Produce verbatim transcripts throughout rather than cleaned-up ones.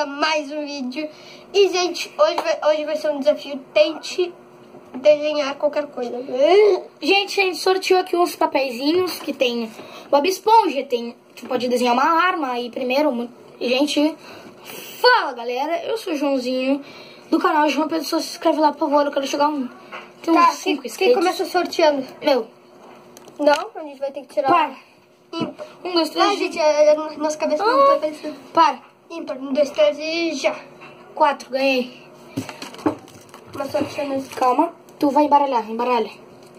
mais um vídeo. E, gente, hoje vai, hoje vai ser um desafio. Tente desenhar qualquer coisa. Gente, a gente sorteou aqui uns papeizinhos que tem Bob Esponja, tem, você pode desenhar uma arma aí primeiro. Gente, fala, galera, eu sou o Joãozinho do canal João Pedro Souza. Se inscreve lá, por favor, eu quero chegar um... Tem uns tá, cinco quem, inscritos. quem começa sorteando? Meu. Não, a gente vai ter que tirar... Para. Ímpar. Um, dois, três... Ah, gente, a, a nossa cabeça ah. não tá pensando. Para. Ímpar, um, dois, três e já. Quatro, ganhei. Uma sorteando. Calma, tu vai embaralhar, embaralha.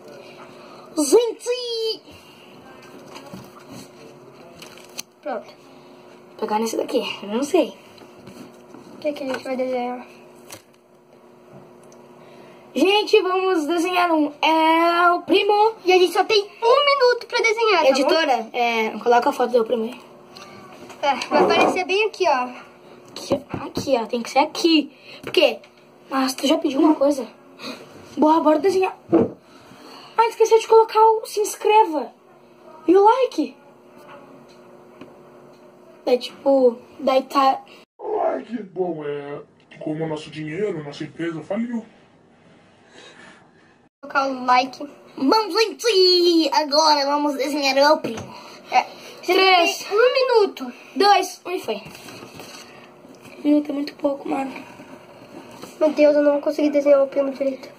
Gente! Pronto. Vou pegar nesse daqui, eu não sei. O que, que a gente vai desenhar? Gente, vamos desenhar um É o Primo. E a gente só tem um minuto pra desenhar, tá Editora, bom? é, coloca a foto do Primo aí. É, vai aparecer bem aqui, ó. Aqui, aqui, ó, tem que ser aqui. Por quê? Mas tu já pediu uma coisa. Boa, bora desenhar. Ah, esqueci de colocar o se inscreva e o like. Daí, tipo, daí tá... Like, bom, é... Como o nosso dinheiro, nossa empresa faliu. Colocar o like. Vamos, gente! Agora vamos desenhar o Primo. É. Três. Tem um minuto. Dois. Um e foi. Um minuto é muito pouco, mano. Meu Deus, eu não vou conseguir desenhar o primo direito.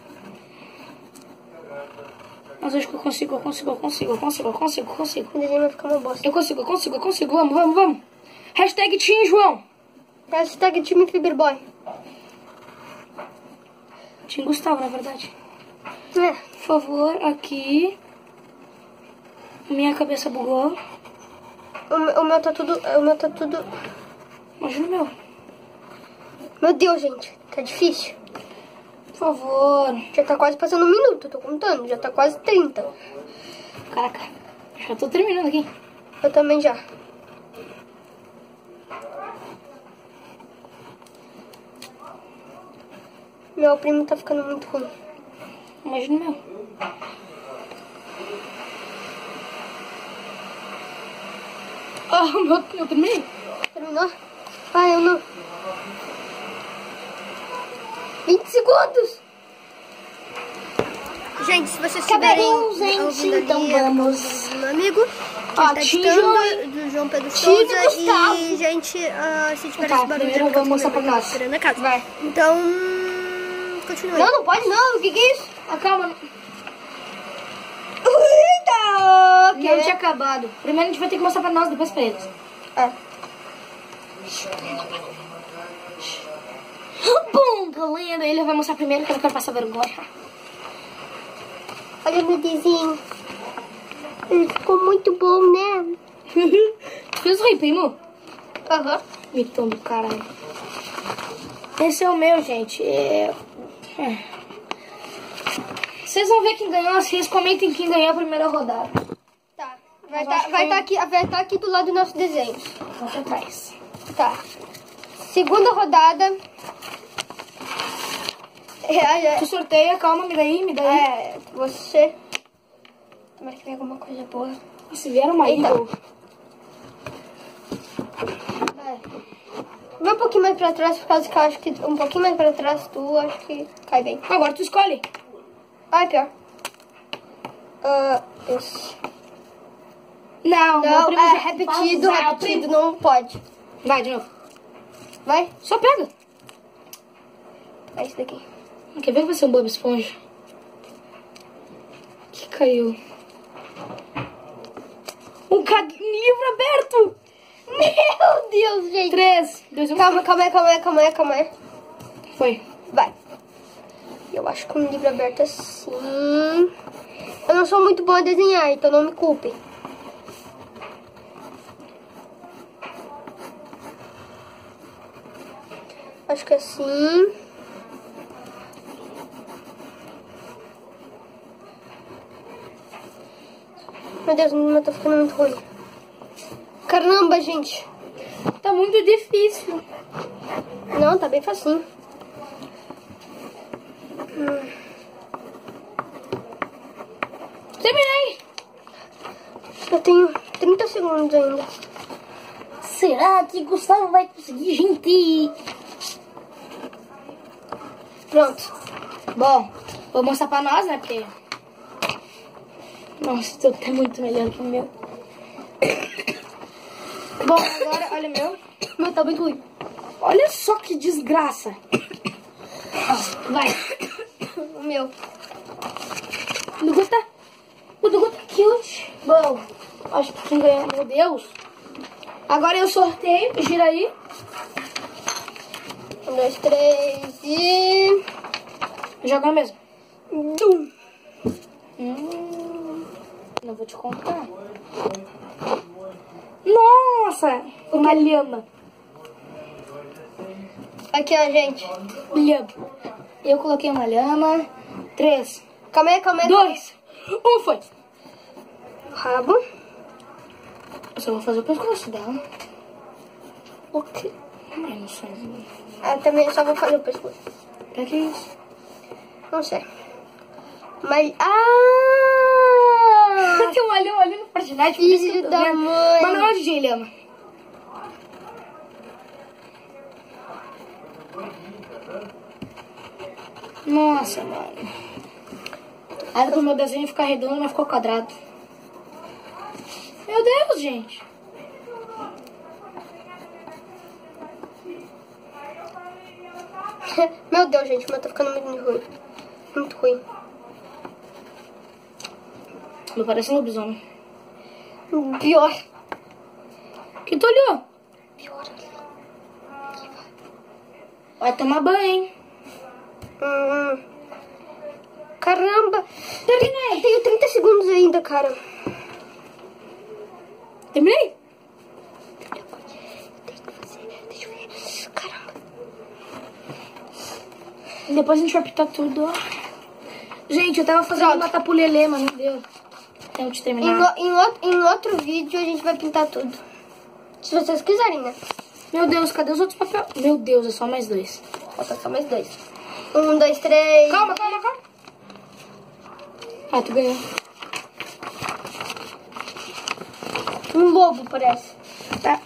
Mas acho que eu consigo, eu consigo, eu consigo, eu consigo, eu consigo, eu consigo. O desenho vai ficar uma bosta. Eu consigo, eu consigo, eu consigo. Vamos, vamos, vamos. Hashtag Team João. Hashtag time Fiberboy. Team Gustavo, na verdade. É. Por favor, aqui. Minha cabeça bugou. O, o meu tá tudo... O meu tá tudo... Imagina o meu. Meu Deus, gente. Tá difícil. Por favor. Já tá quase passando um minuto, eu tô contando. Já tá quase trinta. Caraca, já tô terminando aqui. Eu também já. Meu primo tá ficando muito ruim. Imagina o meu. Ah, oh, meu, eu terminei. Terminou? Ah, eu não. vinte segundos. Gente, se vocês Acabei, tiverem gente, ouvindo então ali, vamos. meu amigo, Ó, tá editando, do João Pedro Souza. Gustavo. E, gente, uh, se tiver Tá, esse barulho, primeiro eu vou mostrar pra nós. na casa. Vai. Então, continue. Não, não pode não. O que que é isso? Ah, calma. Eita! Okay. Não tinha acabado. Primeiro a gente vai ter que mostrar pra nós, depois pra eles. É. Bom, galera, ele vai mostrar primeiro que eu não quero passar vergonha. Olha meu desenho. Ele ficou muito bom, né? Fez o rei, primo? Aham. Uhum. Mitão do caralho. Esse é o meu, gente. É... É. Vocês vão ver quem ganhou. Vocês comentem quem ganhou a primeira rodada. Tá. Vai estar tá, vai foi... tá aqui, vai tá aqui do lado do nosso desenho. Vamos atrás. Tá. Segunda rodada. É, tu sorteia, calma, me dá aí, me dá aí. É, você. Tomara que venha alguma coisa boa. Se vier uma Eita. ídolo. Vai. Vai um pouquinho mais pra trás, por causa que eu acho que um pouquinho mais pra trás tu acho que cai bem. Agora tu escolhe. Ah, é pior. Uh, esse. Não, não, é já repetido, repetido, não pode. Vai, de novo. Vai. Só pega. É esse daqui. Quer ver que vai ser um Bob Esponja? Que caiu. Um ca... livro aberto! Meu Deus, gente. Três, dois, um. Calma, calma aí, calma aí, calma aí, calma aí. Foi. Vai. Eu acho que um livro aberto assim... Eu não sou muito boa a desenhar, então não me culpem. Acho que assim... Meu Deus, meu tá ficando muito ruim. Caramba, gente. Tá muito difícil. Não, tá bem facinho. Hum. Terminei. Eu tenho trinta segundos ainda. será que Gustavo vai conseguir, gente? Pronto. Bom, vou mostrar pra nós, né? Porque... Nossa, o teu tá muito melhor que o meu. Bom, agora, olha o meu. O meu tá muito ruim. Olha só que desgraça. Vai. O meu. O do Guta. O do Guta cute. Bom, acho que quem ganhou, meu Deus. Agora eu sorteio, gira aí. Um, dois, três e... Joga na mesma. Dum. Hum, não vou te contar. Nossa, uma lhama. Aqui, ó, gente. Lhama. Eu coloquei uma lhama. Três. Calma aí, calma aí. Dois. Um, foi. Rabo. Eu só vou fazer o pescoço dela. O quê? Eu não sei. Ah, também só vou fazer o pescoço. Pra que isso? Não sei. Mas... Ah! Tem uma lhama ali no Fortnite. Filho da mãe. Mas não é o D J lhama. Nossa, mano. Era pro meu desenho ficar redondo, mas ficou quadrado. Meu Deus, gente. Meu Deus, gente. O meu tá ficando muito ruim. Muito ruim. Não parece um lobisomem. Pior. Que tu olhou? Pior. Vai tomar banho, hein? Hum. Caramba. Terminei. Eu tenho trinta segundos ainda, cara. Terminei? Deixa eu ver. Caramba. Depois a gente vai pintar tudo. Gente, eu tava fazendo uma tapulelê, mas não deu. Tenho de Em, terminar. o- em, outro, em outro vídeo a gente vai pintar tudo. Se vocês quiserem, né? Meu Deus, cadê os outros papéis? Meu Deus, é só mais dois. Falta só mais dois. Um, dois, três. Calma, calma, calma. Ah, tu ganhou. Um lobo, parece. Tá.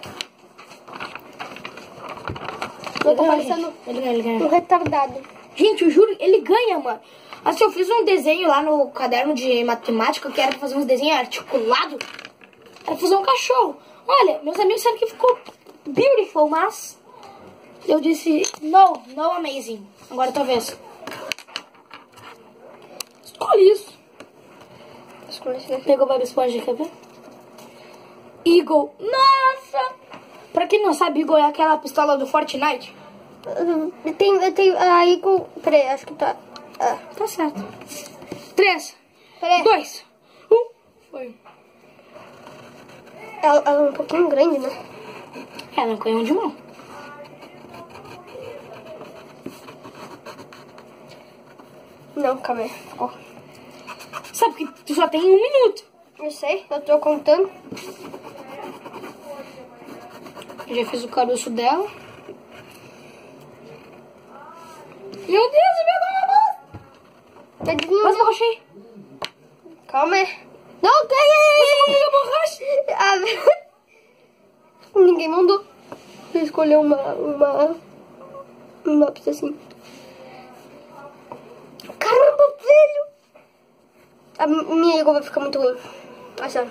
Eu tô parecendo Ele ganha, ele um ganha. retardado. Gente, eu juro, ele ganha, mano. Assim, eu fiz um desenho lá no caderno de matemática, que era fazer uns desenhos articulados. Era fazer um cachorro. Olha, meus amigos disseram que ficou beautiful, mas... Eu disse, no, no amazing. Agora tua vez. Escolhe isso. Escolhe esse daqui. Pegou o Bob Esponja, quer ver? Eagle. Nossa! Pra quem não sabe, Eagle é aquela pistola do Fortnite. Eu tenho, eu tenho aí com... Peraí, acho que tá... Ah, Tá certo. Três, peraí. dois, um. Foi. Ela, ela é um pouquinho grande, né? É, não canhão de mão. Não, calma aí. Ó. Sabe que tu só tem um minuto. Eu sei, eu tô contando. Eu já fiz o caroço dela. Meu Deus, me pegou uma bola. Tadinho. Mas eu achei. Calma aí. Não, ganhei! Eu borracha. Ah, ninguém mandou. Eu escolhi uma... Uma... Um lápis assim. Caramba, velho! A minha égua vai ficar muito ruim. Ah, sério.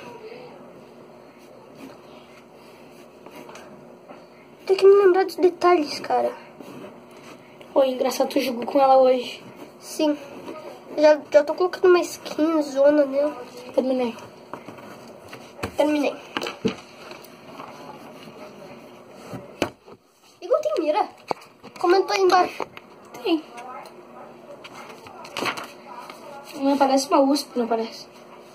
Tem que me lembrar dos detalhes, cara. Oi, engraçado, tu jogou com ela hoje. Sim. Já, já tô colocando uma skin zona nela. Terminei. Terminei. Igor tem mira? Comenta aí embaixo. Tem. Não parece uma U S P, não parece.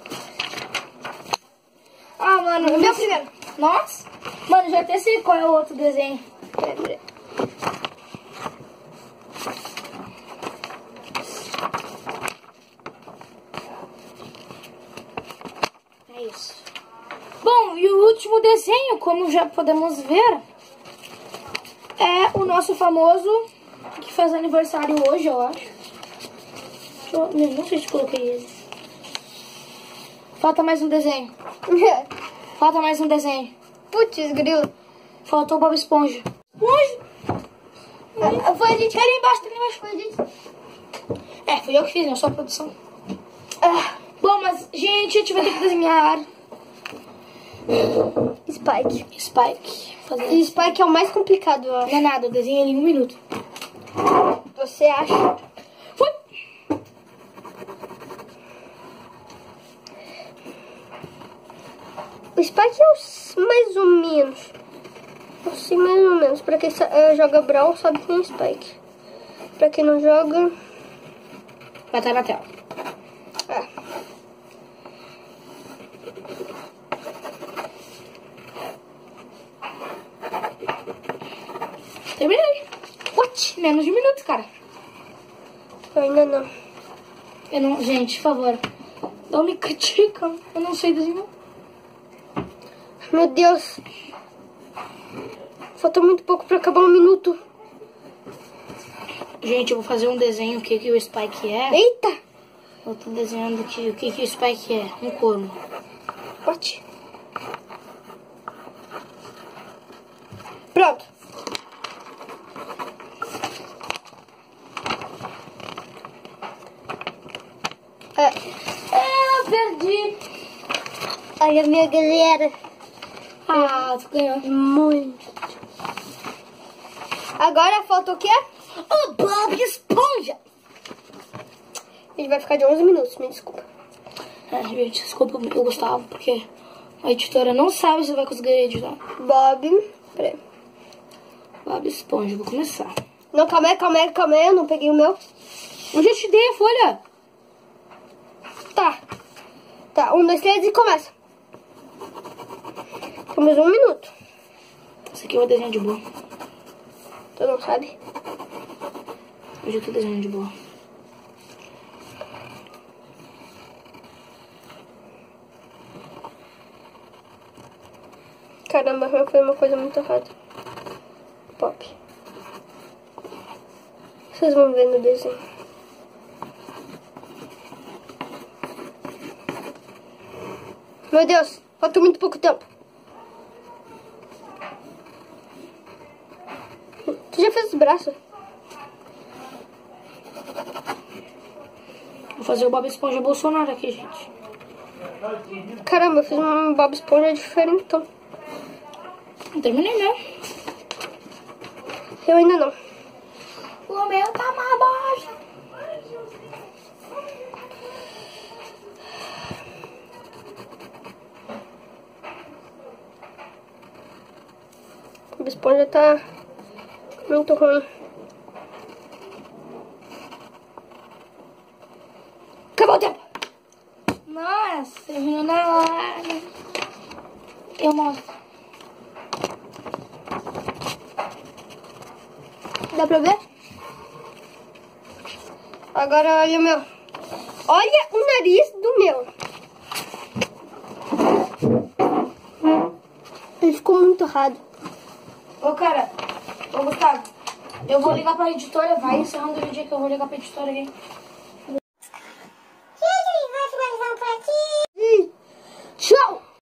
Ah, mano. Meu primeiro. Nossa. Mano, já até sei qual é o outro desenho. Peraí, peraí. É isso. Bom, e o último desenho, como já podemos ver, é o nosso famoso, que faz aniversário hoje, eu acho. Deixa eu, não, não sei se coloquei ele. Falta mais um desenho. Falta mais um desenho. Putz, grilo. Faltou o Bob Esponja. Esponja! Ah, foi a gente. Tá ali embaixo, tá ali embaixo. Foi a gente. É, fui eu que fiz, não só a produção. Ah, Bom, mas, gente, a gente vai ter que desenhar Spike. Spike. Fazer... E Spike é o mais complicado, eu acho. Não é nada, eu desenhei ele em um minuto. Você acha? Fui! O Spike é o mais ou menos. Eu sei mais ou menos. Pra quem uh, joga Brawl, sabe que tem Spike. Pra quem não joga... Vai estar na tela. É. Terminei. What? Menos de um minuto, cara. Eu ainda não. Eu não... Gente, por favor. Não me critica. Eu não sei desenhar. Meu Deus. Falta muito pouco pra acabar um minuto. Gente, eu vou fazer um desenho o que, que o Spike é. Eita. Eu tô desenhando aqui, o que, que o Spike é. Um corno. What? Pronto. É. É, eu perdi. Olha, minha galera. Ah, tu ganhou. Muito. Agora falta o quê? O Bob Esponja. Ele vai ficar de onze minutos, me desculpa. É, gente, desculpa eu gostava, porque a editora não sabe se vai conseguir editar. Bob. Peraí. Bob Esponja, vou começar. Não, calma aí, calma aí, calma aí. Eu não peguei o meu. Eu já te dei a folha. Tá. Tá, um, dois, três e começa. Temos um minuto. Esse aqui é o desenho de boa. Tu não sabe? Hoje eu tô desenhando de boa. Caramba, foi uma coisa muito errada. Pop. Vocês vão ver no desenho. Meu Deus, falta muito pouco tempo. Tu já fez os braços? Vou fazer o Bob Esponja Bolsonaro aqui, gente. Caramba, eu fiz um Bob Esponja diferente, então. Não terminei, né? Eu ainda não. O meu tá uma bosta. O Bob Esponja tá muito ruim. Acabou o tempo. Nossa, terminou na hora. Eu mostro. Dá pra ver? Agora olha o meu. Olha o nariz do meu. Ele ficou muito errado. Ô, cara. Ô, Gustavo. Eu vou ligar pra editora. Vai encerrando o vídeo que eu vou ligar pra editora aqui.